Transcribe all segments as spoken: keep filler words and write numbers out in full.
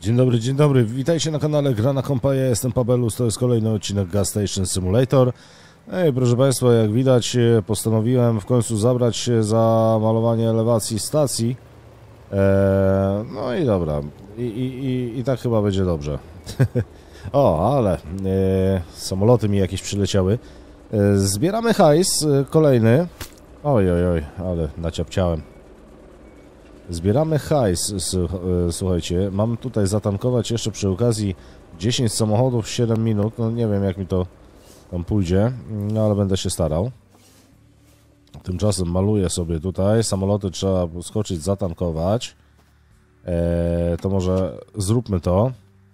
Dzień dobry, dzień dobry, witajcie na kanale Gra na Kompa, ja jestem Pabelus, to jest kolejny odcinek Gas Station Simulator. Ej, proszę Państwa, jak widać postanowiłem w końcu zabrać się za malowanie elewacji stacji. Eee, no i dobra, i, i, i, i tak chyba będzie dobrze. O, ale e, samoloty mi jakieś przyleciały. E, zbieramy hajs, e, kolejny. Oj, oj, oj, ale naciapciałem. Zbieramy hajs, słuchajcie, mam tutaj zatankować jeszcze przy okazji dziesięć samochodów w siedem minut, no nie wiem jak mi to tam pójdzie, no ale będę się starał. Tymczasem maluję sobie tutaj, samoloty trzeba skoczyć, zatankować, eee, to może zróbmy to.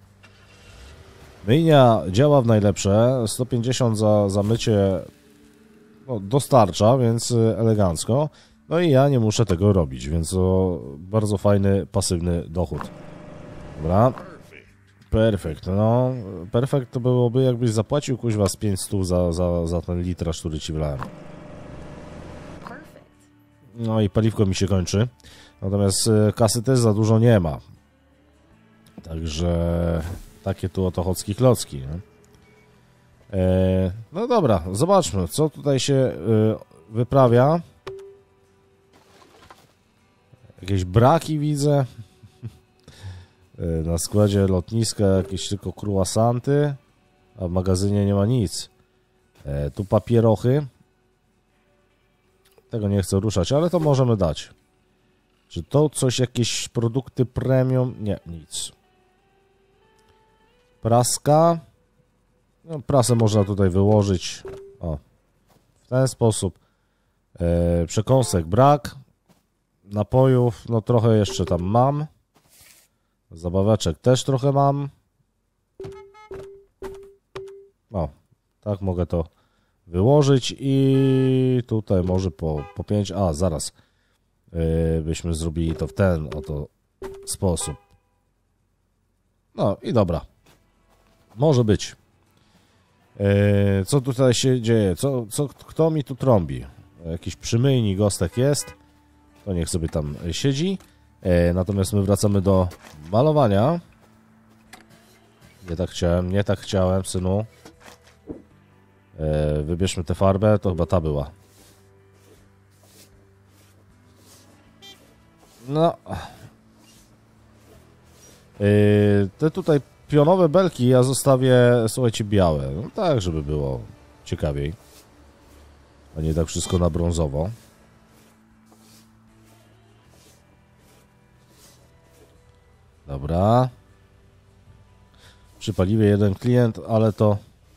Myjnia działa w najlepsze, sto pięćdziesiąt za, za mycie no, dostarcza, więc elegancko. No i ja nie muszę tego robić, więc to bardzo fajny, pasywny dochód. Dobra. Perfekt. No, perfekt to byłoby, jakbyś zapłacił kuźwa z pięćset za, za, za ten litraż, który ci wlałem. No i paliwko mi się kończy. Natomiast kasy też za dużo nie ma. Także takie tu oto chocki klocki. Nie? E, no dobra, zobaczmy, co tutaj się e, wyprawia. Jakieś braki widzę. Na składzie lotniska jakieś tylko kruasanty, a w magazynie nie ma nic. E, tu papierochy. Tego nie chcę ruszać, ale to możemy dać. Czy to coś, jakieś produkty premium? Nie, nic. Praska. No, prasę można tutaj wyłożyć. O, w ten sposób. E, przekąsek brak. Napojów, no trochę jeszcze tam mam. Zabaweczek też trochę mam. O, tak mogę to wyłożyć i tutaj może po, po pięć. A, zaraz. Yy, byśmy zrobili to w ten oto sposób. No i dobra. Może być. Yy, co tutaj się dzieje? Co, co, kto mi tu trąbi? Jakiś przymyjnik gostek jest. To niech sobie tam siedzi. E, natomiast my wracamy do malowania. Nie tak chciałem, nie tak chciałem, synu. E, wybierzmy tę farbę, to chyba ta była. No. E, te tutaj pionowe belki ja zostawię, słuchajcie, białe. No tak, żeby było ciekawiej. A nie tak wszystko na brązowo. Dobra. Przy paliwie jeden klient, ale to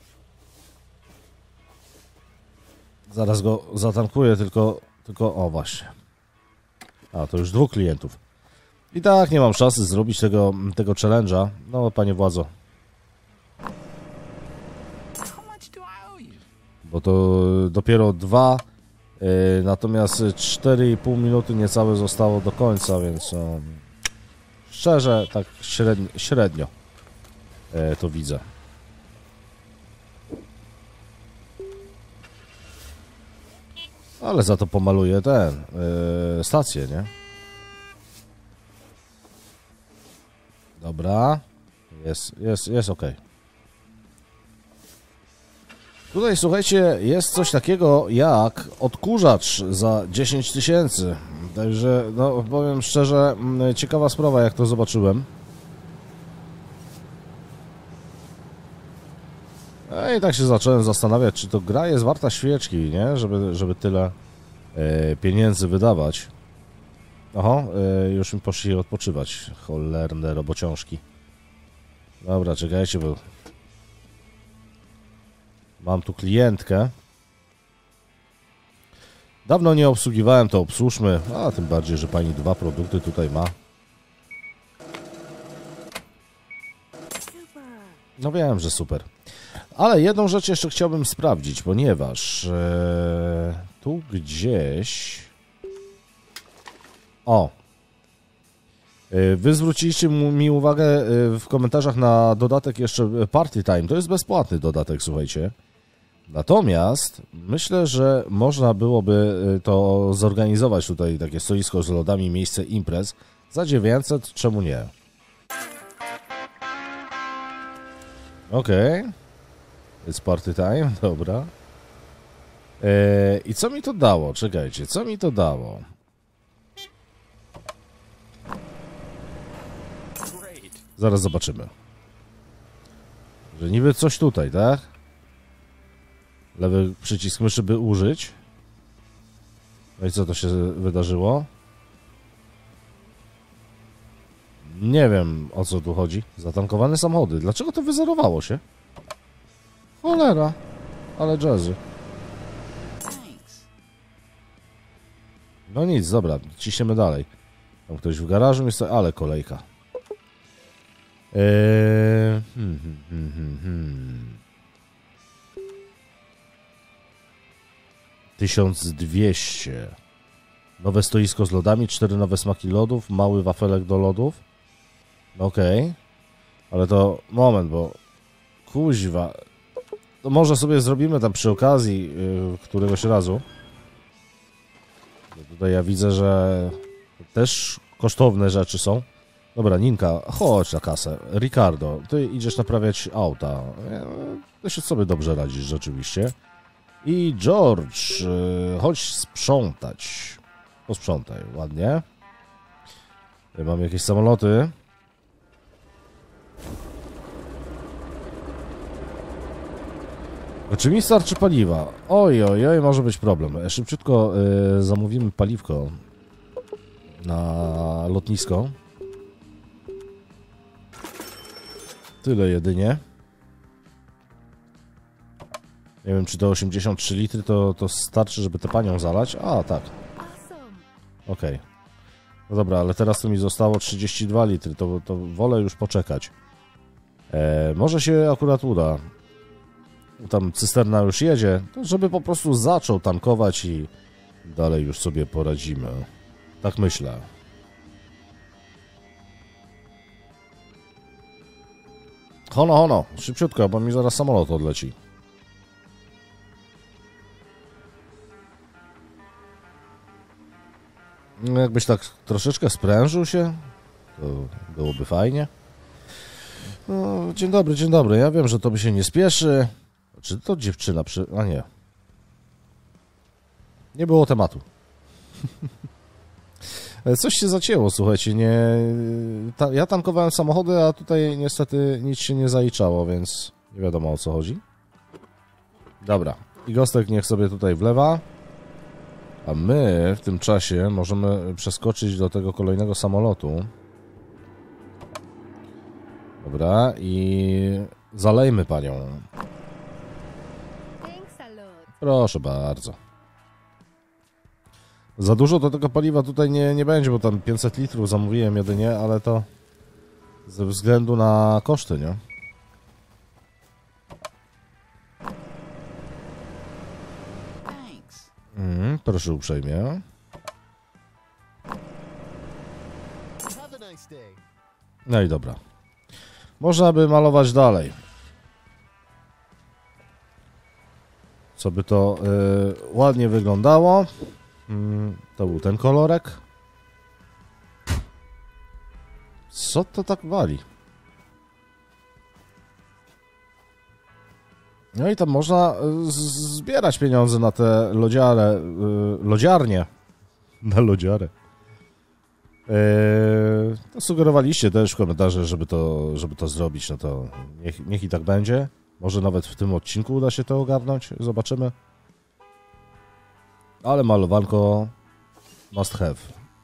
zaraz go zatankuję, tylko, tylko o właśnie. A, to już dwóch klientów. I tak nie mam szansy zrobić tego, tego challenge'a. No, panie władzo. Bo to dopiero dwa, yy, natomiast cztery i pół minuty niecałe zostało do końca, więc no, szczerze, tak średnio, średnio e, to widzę. Ale za to pomaluję ten, e, stację, nie? Dobra. Jest, jest, jest ok. Tutaj, słuchajcie, jest coś takiego jak odkurzacz za dziesięć tysięcy. Także, no, powiem szczerze, ciekawa sprawa, jak to zobaczyłem. No i tak się zacząłem zastanawiać, czy to gra jest warta świeczki, nie? Żeby, żeby tyle e, pieniędzy wydawać. Oho, e, już mi poszli odpoczywać. Cholerne robociążki. Dobra, czekajcie, bo mam tu klientkę. Dawno nie obsługiwałem, to obsłużmy. A tym bardziej, że pani dwa produkty tutaj ma. No wiem, że super. Ale jedną rzecz jeszcze chciałbym sprawdzić, ponieważ e, tu gdzieś... O! E, wy zwróciliście mi uwagę e, w komentarzach na dodatek jeszcze Party Time. To jest bezpłatny dodatek, słuchajcie. Natomiast myślę, że można byłoby to zorganizować tutaj, takie stoisko z lodami, miejsce imprez za dziewięćset, czemu nie? Okej. Okay. It's party time, dobra. Eee, I co mi to dało? Czekajcie, co mi to dało? Zaraz zobaczymy. Że niby coś tutaj, tak? Lewy przycisk myszy, by użyć. No i co to się wydarzyło? Nie wiem, o co tu chodzi. Zatankowane samochody. Dlaczego to wyzerowało się? Cholera. Ale jazzy. No nic, dobra. Ciśniemy dalej. Tam ktoś w garażu jest, ale kolejka. Eee... Hmm, hmm, hmm, hmm, hmm. tysiąc dwieście. Nowe stoisko z lodami, cztery nowe smaki lodów, mały wafelek do lodów. Okej. Okay. Ale to moment, bo kuźwa. To może sobie zrobimy tam przy okazji yy, któregoś razu. Bo tutaj ja widzę, że też kosztowne rzeczy są. Dobra, Ninka, chodź na kasę. Ricardo, ty idziesz naprawiać auta. Ty się sobie dobrze radzisz rzeczywiście. I George, yy, chodź sprzątać. Posprzątaj, ładnie. Tutaj mamy jakieś samoloty. Czy mi starczy paliwa? Oj, oj, oj, może być problem. Szybciutko yy, zamówimy paliwko na lotnisko. Tyle jedynie. Nie wiem, czy to osiemdziesiąt trzy litry to, to starczy, żeby tę panią zalać. A, tak. Okej. Okay. No dobra, ale teraz to mi zostało trzydzieści dwa litry, to, to wolę już poczekać. E, może się akurat uda. Tam cysterna już jedzie, to żeby po prostu zaczął tankować i dalej już sobie poradzimy. Tak myślę. Hono, hono, szybciutko, bo mi zaraz samolot odleci. Jakbyś tak troszeczkę sprężył się, to byłoby fajnie. No, dzień dobry, dzień dobry. Ja wiem, że to by się nie spieszy. Czy to dziewczyna przy... A nie. Nie było tematu. Coś się zacięło, słuchajcie, nie... Ta... Ja tankowałem samochody, a tutaj niestety nic się nie zaliczało, więc nie wiadomo, o co chodzi. Dobra. I Gostek niech sobie tutaj wlewa. A my w tym czasie możemy przeskoczyć do tego kolejnego samolotu. Dobra, i zalejmy panią. Proszę bardzo. Za dużo to tego paliwa tutaj nie, nie będzie, bo tam pięćset litrów zamówiłem jedynie, ale to ze względu na koszty, nie? Mm, proszę uprzejmie. No i dobra. Można by malować dalej. Co by to yy, ładnie wyglądało. Yy, to był ten kolorek. Co to tak wali? No i tam można zbierać pieniądze na te lodziarę, yy, lodziarnie. Na lodziarę. Yy, to sugerowaliście też w komentarzach, żeby to, żeby to zrobić, no to niech, niech i tak będzie. Może nawet w tym odcinku uda się to ogarnąć, zobaczymy. Ale malowanko must have.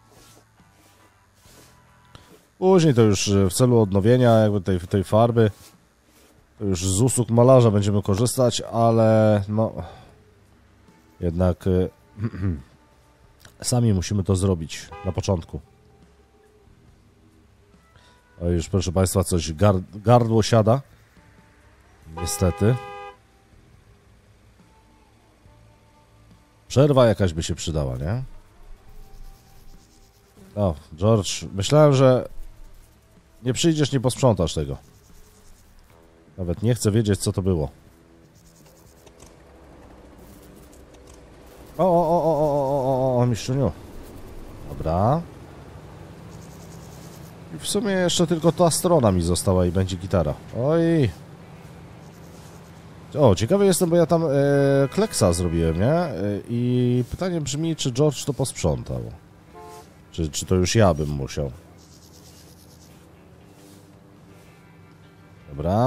Później to już w celu odnowienia jakby tej, tej farby, to już z usług malarza będziemy korzystać, ale no jednak yy, sami musimy to zrobić na początku. O, już proszę Państwa, coś gard gardło siada. Niestety. Przerwa jakaś by się przydała, nie? O, George, myślałem, że nie przyjdziesz, nie posprzątasz tego. Nawet nie chcę wiedzieć, co to było. O, o, o, o, o, o, o, o, mistrzuniu. Dobra. I w sumie jeszcze tylko ta strona mi została i będzie gitara. Oj. O, ciekawy jestem, bo ja tam e, kleksa zrobiłem, nie? E, I pytanie brzmi, czy George to posprzątał? Czy, czy to już ja bym musiał? Dobra.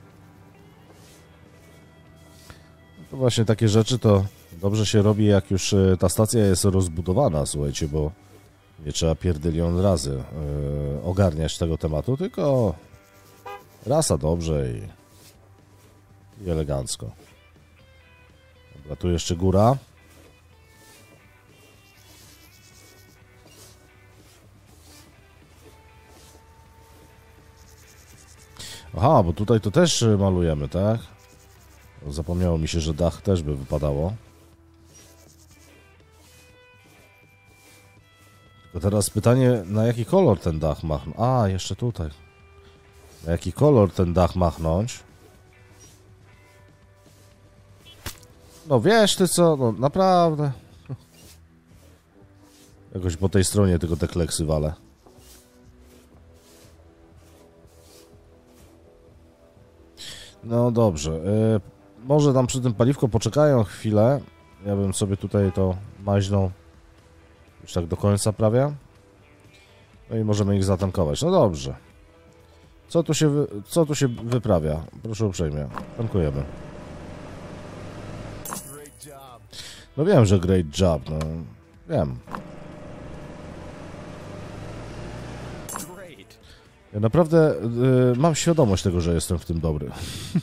No to właśnie takie rzeczy to dobrze się robi, jak już ta stacja jest rozbudowana, słuchajcie, bo nie trzeba pierdylion razy yy, ogarniać tego tematu, tylko raz a dobrze i, i elegancko. Dobra, tu jeszcze góra. Aha, bo tutaj to też malujemy, tak? Zapomniało mi się, że dach też by wypadało. Tylko teraz pytanie, na jaki kolor ten dach machnąć? A, jeszcze tutaj. Na jaki kolor ten dach machnąć? No wiesz ty co, no naprawdę. Jakoś po tej stronie tylko te kleksy walę. No dobrze. Yy, może tam przy tym paliwko poczekają chwilę. Ja bym sobie tutaj to maźną już tak do końca prawie. No i możemy ich zatankować. No dobrze. Co tu się, wy... Co tu się wyprawia? Proszę uprzejmie. Tankujemy. No wiem, że great job. No wiem. Ja naprawdę y, mam świadomość tego, że jestem w tym dobry.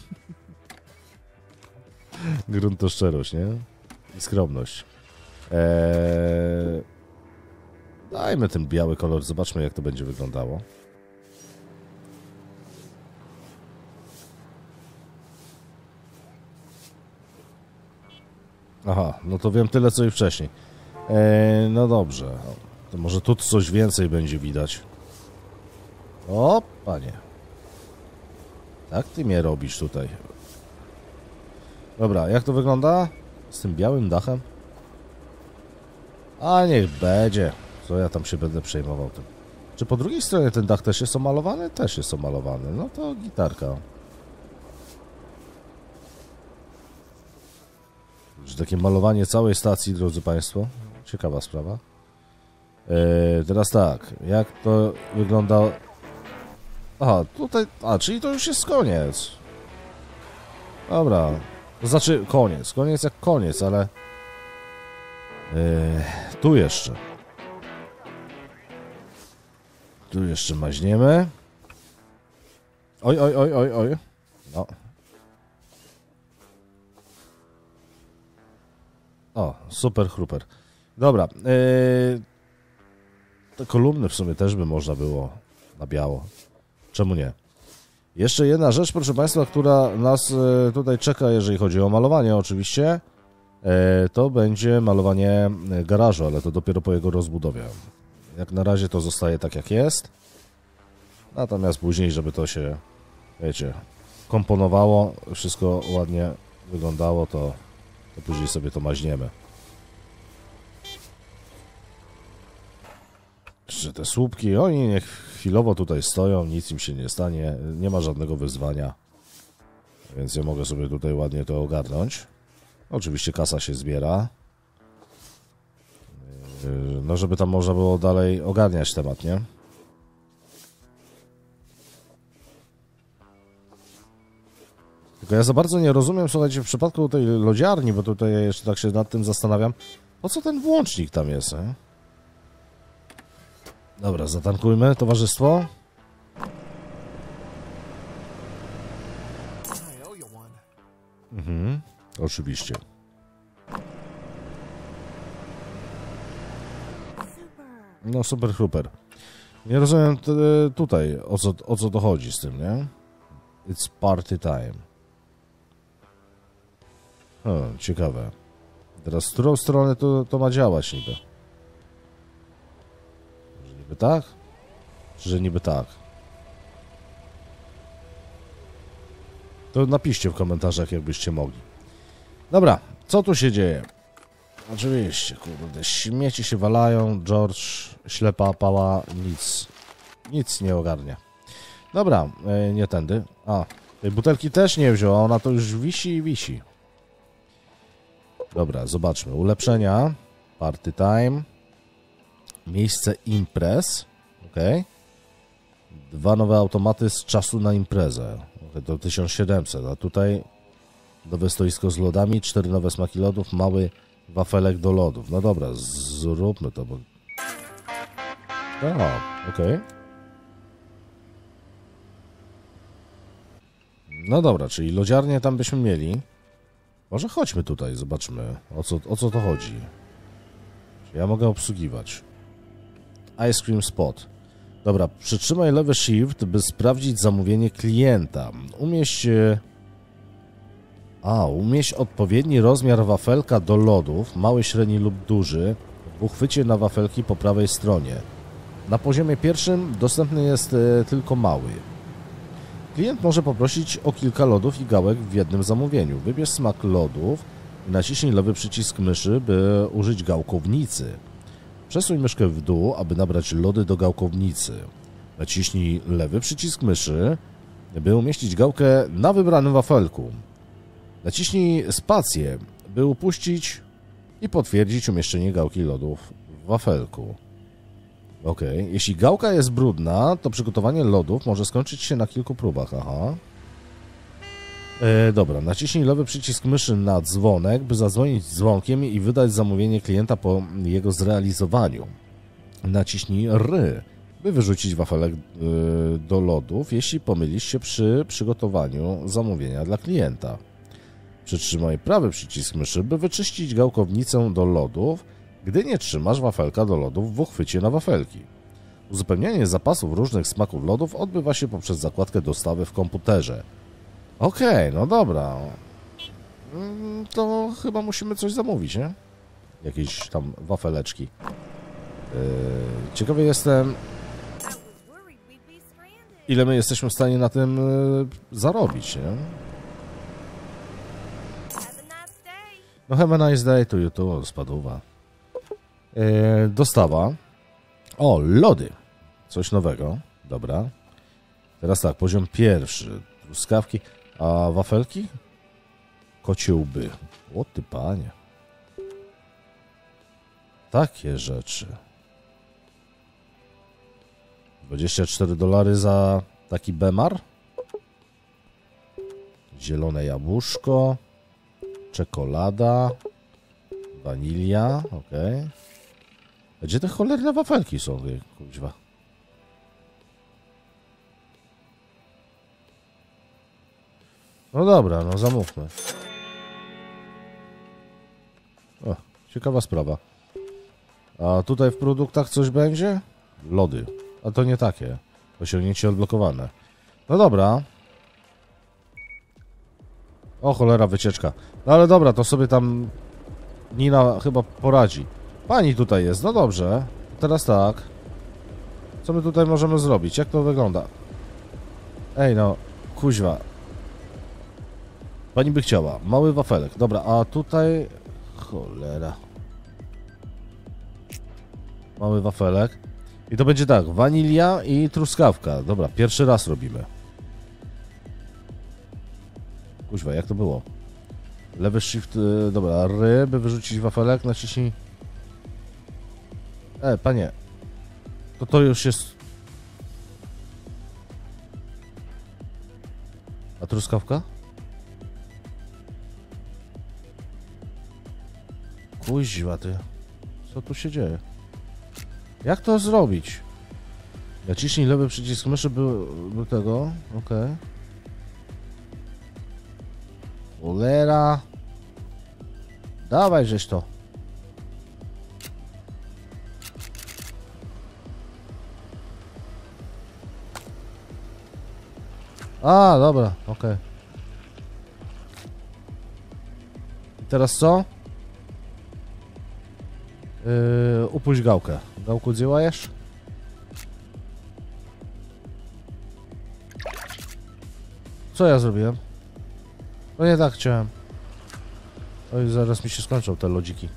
Grunt to szczerość, nie? I skromność. Eee... Dajmy ten biały kolor, zobaczmy jak to będzie wyglądało. Aha, no to wiem tyle co i wcześniej. Eee, no dobrze. To może tu coś więcej będzie widać. O, panie. Tak ty mnie robisz tutaj. Dobra, jak to wygląda? Z tym białym dachem? A niech będzie. Co ja tam się będę przejmował tym. Czy po drugiej stronie ten dach też jest omalowany? Też jest omalowany. No to gitarka. Już takie malowanie całej stacji, drodzy państwo. Ciekawa sprawa. Eee, teraz tak. Jak to wygląda... Aha, tutaj... A, czyli to już jest koniec. Dobra. To znaczy koniec. Koniec jak koniec, ale... Yy, tu jeszcze. Tu jeszcze maźniemy. Oj, oj, oj, oj, oj. No. O, super chruper. Dobra. Yy, te kolumny w sumie też by można było na biało. Czemu nie? Jeszcze jedna rzecz, proszę państwa, która nas e, tutaj czeka, jeżeli chodzi o malowanie oczywiście, e, to będzie malowanie garażu, ale to dopiero po jego rozbudowie. Jak na razie to zostaje tak jak jest, natomiast później, żeby to się, wiecie, komponowało, wszystko ładnie wyglądało, to, to później sobie to maźniemy. Jeszcze te słupki, oni niech chwilowo tutaj stoją, nic im się nie stanie, nie ma żadnego wyzwania, więc ja mogę sobie tutaj ładnie to ogarnąć. Oczywiście kasa się zbiera, no żeby tam można było dalej ogarniać temat, nie? Tylko ja za bardzo nie rozumiem, słuchajcie, w przypadku tej lodziarni, bo tutaj ja jeszcze tak się nad tym zastanawiam, po co ten włącznik tam jest, nie? Dobra, zatankujmy, towarzystwo. Mhm, oczywiście. No, super, super. Nie rozumiem tutaj, o co, o co to chodzi z tym, nie? It's party time. O, ciekawe. Teraz w którą stronę to, to ma działać niby? Niby tak? Czy że niby tak? To napiszcie w komentarzach, jakbyście mogli. Dobra, co tu się dzieje? Oczywiście, kurde, śmieci się walają, George, ślepa pała, nic, nic nie ogarnia. Dobra, nie tędy. A, Tej butelki też nie wziął, a ona to już wisi i wisi. Dobra, zobaczmy. Ulepszenia. Party time. Miejsce imprez. Ok. Dwa nowe automaty z czasu na imprezę. Okay, to tysiąc siedemset, a tutaj nowe stoisko z lodami, cztery nowe smaki lodów, mały wafelek do lodów. No dobra, zróbmy to, bo... A, okej. Okay. No dobra, czyli lodziarnię tam byśmy mieli. Może chodźmy tutaj, zobaczmy, o co, o co to chodzi. Czy ja mogę obsługiwać. Ice Cream Spot. Dobra, przytrzymaj lewy shift, by sprawdzić zamówienie klienta. Umieść... A, umieść odpowiedni rozmiar wafelka do lodów, mały, średni lub duży, w uchwycie na wafelki po prawej stronie. Na poziomie pierwszym dostępny jest e, tylko mały. Klient może poprosić o kilka lodów i gałek w jednym zamówieniu. Wybierz smak lodów i naciśnij lewy przycisk myszy, by użyć gałkownicy. Przesuń myszkę w dół, aby nabrać lody do gałkownicy. Naciśnij lewy przycisk myszy, by umieścić gałkę na wybranym wafelku. Naciśnij spację, by upuścić i potwierdzić umieszczenie gałki lodów w wafelku. Ok, jeśli gałka jest brudna, to przygotowanie lodów może skończyć się na kilku próbach. Aha. E, dobra, naciśnij lewy przycisk myszy na dzwonek, by zadzwonić dzwonkiem i wydać zamówienie klienta po jego zrealizowaniu. Naciśnij R, by wyrzucić wafelek y, do lodów, jeśli pomylisz się przy przygotowaniu zamówienia dla klienta. Przytrzymaj prawy przycisk myszy, by wyczyścić gałkownicę do lodów, gdy nie trzymasz wafelka do lodów w uchwycie na wafelki. Uzupełnianie zapasów różnych smaków lodów odbywa się poprzez zakładkę dostawy w komputerze. Okej, okay, no dobra. To chyba musimy coś zamówić, nie? Jakieś tam wafeleczki. Yy, ciekawy jestem, ile my jesteśmy w stanie na tym yy, zarobić, nie? No have a nice day to you too, spadłowa. Yy, dostawa. O, lody. Coś nowego. Dobra. Teraz tak, poziom pierwszy. Truskawki. A wafelki? Kocie łby. O ty panie. Takie rzeczy. dwadzieścia cztery dolary za taki bemar. Zielone jabłuszko. Czekolada. Wanilia. Okej. Okay. Gdzie te cholerne wafelki są? Kuźwa. No dobra, no zamówmy. O, ciekawa sprawa. A tutaj w produktach coś będzie? Lody. A to nie takie. Osiągnięcie odblokowane. No dobra. O cholera, wycieczka. No ale dobra, to sobie tam Nina chyba poradzi. Pani tutaj jest, no dobrze. Teraz tak. Co my tutaj możemy zrobić? Jak to wygląda? Ej no, kuźwa. Pani by chciała. Mały wafelek. Dobra, a tutaj... Cholera. Mały wafelek. I to będzie tak, wanilia i truskawka. Dobra, pierwszy raz robimy. Kuźwa, jak to było? Lewy shift, yy, dobra, ry, by wyrzucić wafelek, naciśnij... E, panie. To to już jest... A truskawka? Kuźwa ty. Co tu się dzieje? Jak to zrobić? Naciśnij lewy przycisk myszy, był, był tego. Okej. Okay. Cholera. Dawaj żeś to. A, dobra, okej. Okay. I teraz co? Yy, upuść gałkę. Gałku działajesz? Co ja zrobiłem? No nie tak chciałem. Oj, zaraz mi się skończą te lodziki.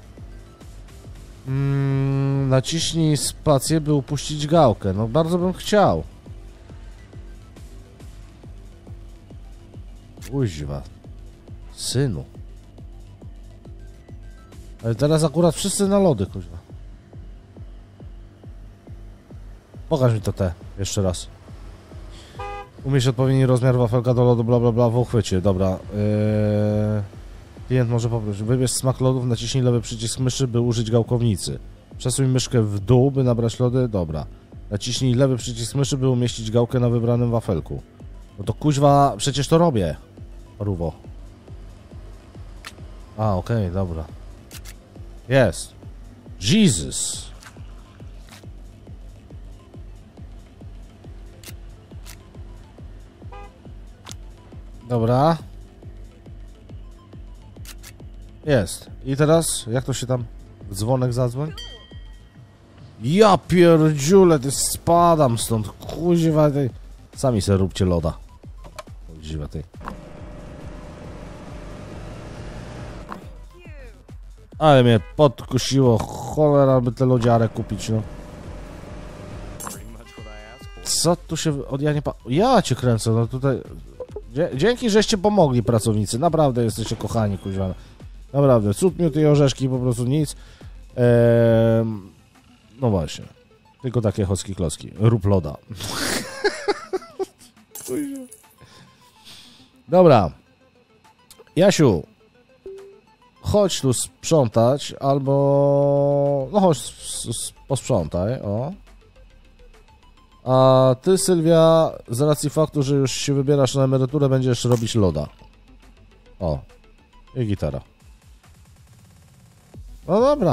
Mm, naciśnij spację, by upuścić gałkę. No bardzo bym chciał. Kuźwa. Synu. Ale teraz akurat wszyscy na lody, kuźwa. Pokaż mi to te, jeszcze raz. Umieść odpowiedni rozmiar wafelka do lodu, bla bla bla, w uchwycie, dobra. Eee... Klient może poprosić, wybierz smak lodów, naciśnij lewy przycisk myszy, by użyć gałkownicy. Przesuń myszkę w dół, by nabrać lody, dobra. Naciśnij lewy przycisk myszy, by umieścić gałkę na wybranym wafelku. No to kuźwa, przecież to robię. Paruwo. A, okej, okay, dobra. Jest. Jesus. Dobra. Jest. I teraz, jak to się tam... Dzwonek zadzwoń? Ja pierdziule, ty spadam stąd. Kuźwa, tej... Sami sobie róbcie loda. Kuźwa, tej... Ale mnie podkusiło, cholera, by te lodziarę kupić, no. Co tu się... Od ja nie pa... Ja cię kręcę, no tutaj... Dzięki, żeście pomogli, pracownicy. Naprawdę jesteście kochani, kuźwa. Naprawdę, cud, miód i orzeszki, po prostu nic. Eee... No właśnie. Tylko takie chocki klocki. Rób loda. Dobra. Jasiu. Chodź tu sprzątać, albo... No chodź, posprzątaj, o. A ty, Sylwia, z racji faktu, że już się wybierasz na emeryturę, będziesz robić loda. O. I gitara. No dobra.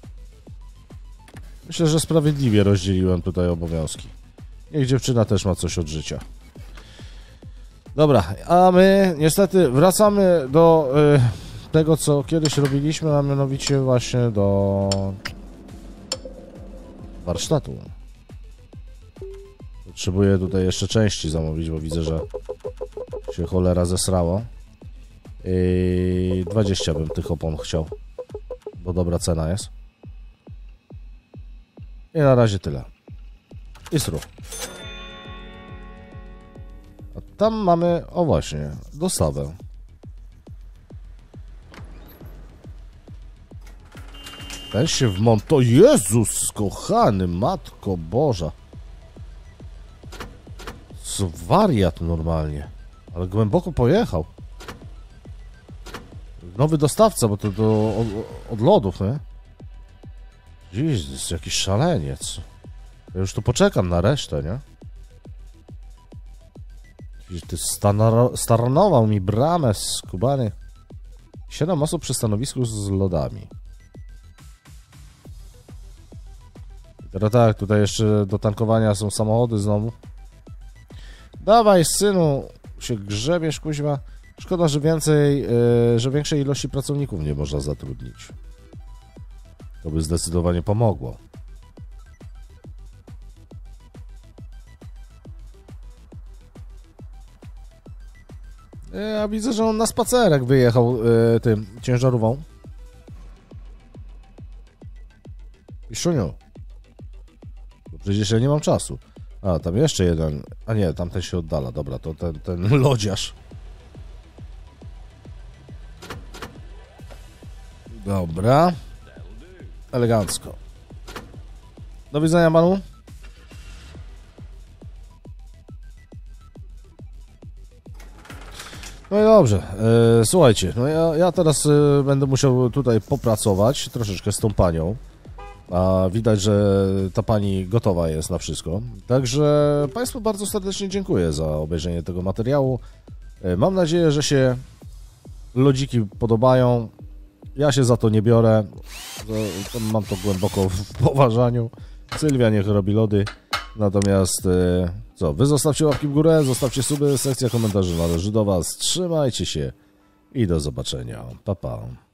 Myślę, że sprawiedliwie rozdzieliłem tutaj obowiązki. Niech dziewczyna też ma coś od życia. Dobra, a my niestety wracamy do y, tego, co kiedyś robiliśmy, a mianowicie właśnie do warsztatu. Potrzebuję tutaj jeszcze części zamówić, bo widzę, że się cholera zesrało. I dwadzieścia bym tych opon chciał, bo dobra cena jest. I na razie tyle. I sru. A tam mamy, o właśnie, dostawę. Ten się wmonto... Jezus kochany, matko Boża. Co wariat normalnie. Ale głęboko pojechał. Nowy dostawca, bo to do, od, od lodów, nie? Jezus, jakiś szaleniec. Ja już tu poczekam na resztę, nie? Ty staranował mi bramę z Kubany. Siedem osób przy stanowisku z lodami. Teraz tak, tutaj jeszcze do tankowania są samochody znowu. Dawaj, synu, się grzebiesz, kuźwa. Szkoda, że więcej, yy, że większej ilości pracowników nie można zatrudnić. To by zdecydowanie pomogło. Ja widzę, że on na spacerek wyjechał yy, tym ciężarówką. I szuniu. Przecież ja nie mam czasu. A, tam jeszcze jeden. A nie, tamten się oddala. Dobra, to ten, ten lodziarz. Dobra. Elegancko. Do widzenia panu. No i dobrze. E, słuchajcie, no ja, ja teraz e, będę musiał tutaj popracować troszeczkę z tą panią. A widać, że ta pani gotowa jest na wszystko. Także państwu bardzo serdecznie dziękuję za obejrzenie tego materiału. Mam nadzieję, że się lodziki podobają. Ja się za to nie biorę. Mam to głęboko w poważaniu. Sylwia niech robi lody. Natomiast co, wy zostawcie łapki w górę, zostawcie suby, sekcja komentarzy należy do was. Trzymajcie się i do zobaczenia. Pa, pa.